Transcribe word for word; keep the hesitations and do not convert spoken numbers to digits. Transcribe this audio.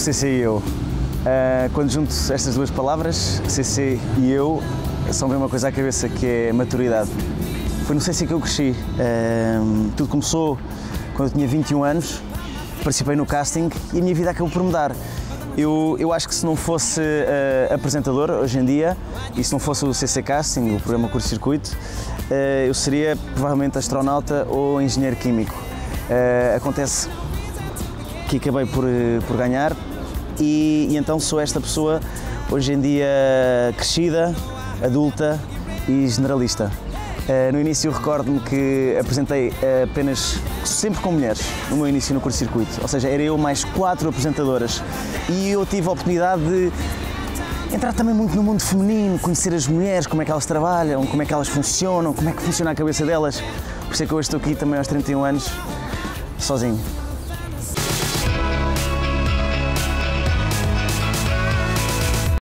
C C e eu. Uh, quando junto estas duas palavras, C C e eu, só me vem uma coisa à cabeça, que é maturidade. Foi no C C que eu cresci. Uh, tudo começou quando eu tinha vinte e um anos, participei no casting e a minha vida acabou por mudar. Eu, eu acho que se não fosse uh, apresentador hoje em dia, e se não fosse o C C Casting, o programa Curto Circuito, uh, eu seria provavelmente astronauta ou engenheiro químico. Uh, acontece que acabei por, por ganhar e, e então sou esta pessoa hoje em dia crescida, adulta e generalista. Uh, no início recordo-me que apresentei apenas, sempre com mulheres, no meu início no Curto Circuito, ou seja, era eu mais quatro apresentadoras e eu tive a oportunidade de entrar também muito no mundo feminino, conhecer as mulheres, como é que elas trabalham, como é que elas funcionam, como é que funciona a cabeça delas, por isso é que hoje estou aqui também aos trinta e um anos, sozinho.